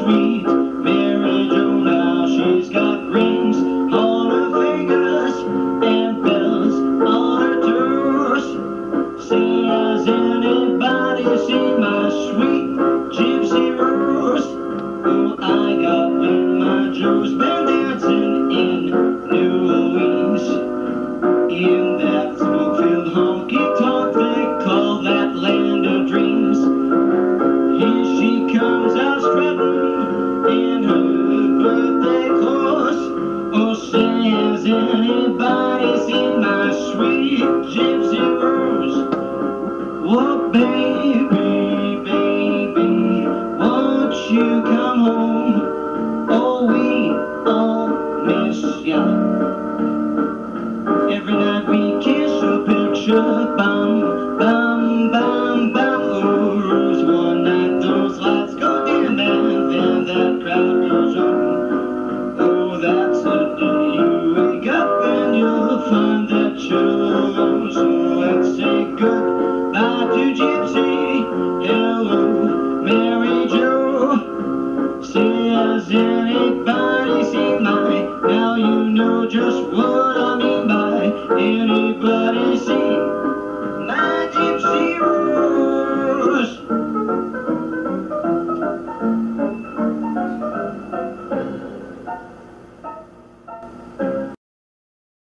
sweet Mary Jo. Now she's got rings on her fingers and bells on her toes. Say, has anybody seen my sweet Gypsy Rose? Oh, I got when my Joe's been dancing in New Orleans, in that smoke-filled honky-tonk they call that land of dreams. Here she comes out strutting in her birthday clothes. Oh, say, has anybody seen my sweet Gypsy Rose? Oh, baby, baby, won't you come home? Oh, we all miss ya. Every night we kiss your picture, bum, bum, bum, bum. Oh, Rose, one night those lights go dim and then that crowd goes on. Oh, that's the day you wake up and you'll find that you're alone. So let's say goodbye to Gypsy.